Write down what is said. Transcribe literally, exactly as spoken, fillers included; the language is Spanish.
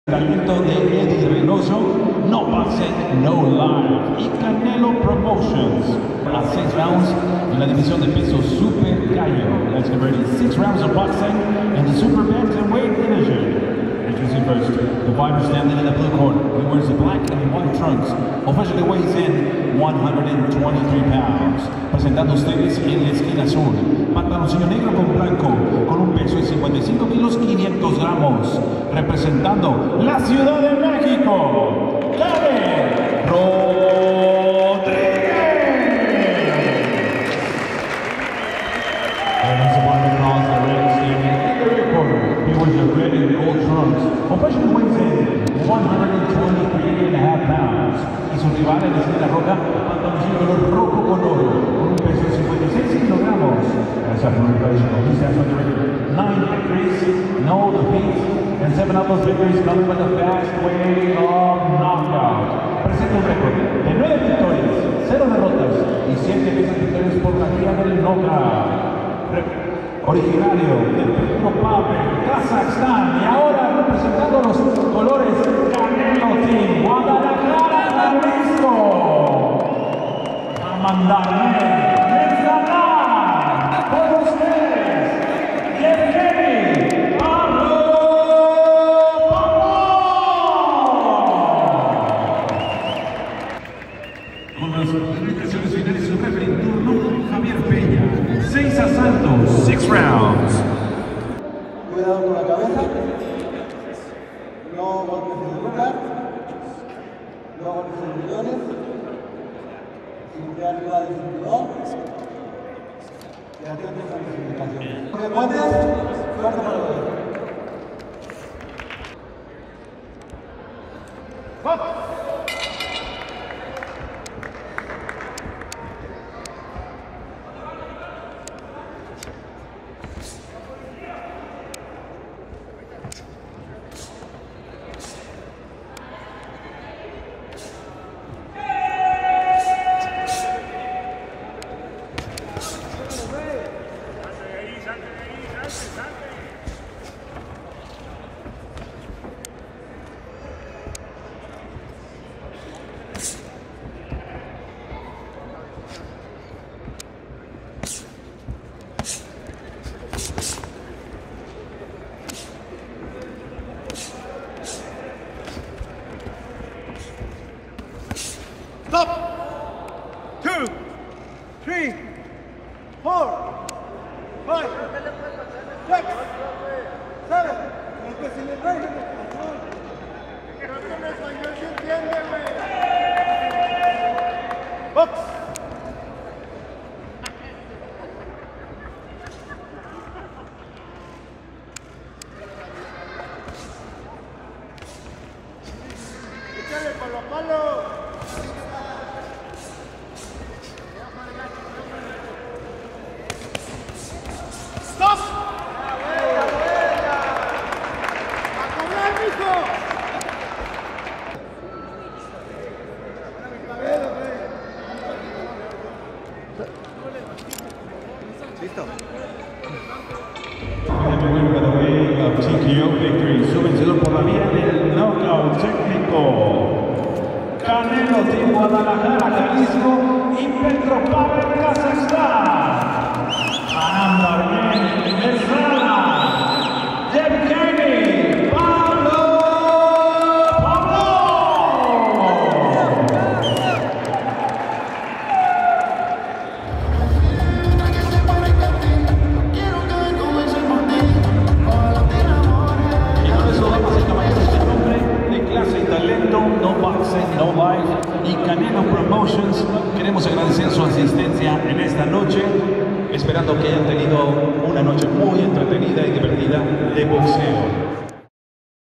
Talento de Eddie Reynoso, no boxing, no life. Y Canelo Promotions. A six rounds en la división de peso super gallo. Let's get ready. Six rounds of boxing in the super bantamweight division. Introducing first, the fighter standing in the blue corner. He wears the black and white trunks. Officially weighs in one hundred twenty-three pounds. Presentando ustedes en la esquina azul, pantaloncillo negro con blanco, con un peso de cincuenta y cinco kilos, quinientos gramos. Representando la Ciudad de México, Kevin Roдригес. And he's the one that calls the red standing in the rear corner. He wears the red and gold trunks. Officially weighs in one hundred twenty-three and a half pounds. Y su rival en la esquina roja, pantaloncillo rojo con oro, con un peso de cincuenta y seis kilogramos. That's after replacement. He stands on the record. Nine victories, no defeats, and seven of those victories coming with a fast way of knockout. Presenta un récord de nueve victorias, cero derrotas y siete veces victorias por la vía del knockout. Originario del Pablo, Kazajstán, y ahora representando los colores Canelo Team, Guadalajara, Jalisco. A mandarme, mencionar por ustedes, Evgeny Pavlov. Con las indicaciones finales su referee en turno, Javier Peña. Seis asaltos, six rounds. Cuidado con la cabeza. No golpes en el lugar. No golpes en millones. Sin crear duda de cinturón. Y atentos a mis indicaciones. ¿Me puedes? Fuerza para los dos. Stop! Two, three, four, five, six, seven. Box. Échale con los palos. Stop! Listo. T K O victory, su vencedor por la vía del knockout técnico. Canelo de Guadalajara, Jalisco y Petropavl, Kazajstán. Ganando Armen, Venezuela, Evgeny Pavlov. Y con eso, damas y caballeros, el nombre de clase y talento, no boxing, no life y Canelo Promotions. Queremos agradecer su asistencia en esta noche, esperando que hayan tenido una noche muy entretenida y divertida de boxeo.